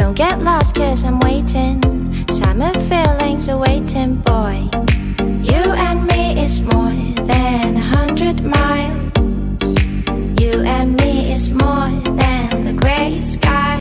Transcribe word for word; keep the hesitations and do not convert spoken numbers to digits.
Don't get lost cause I'm waiting. Summer feelings are waiting, boy. You and me is more than a hundred miles. You and me is more than the gray sky.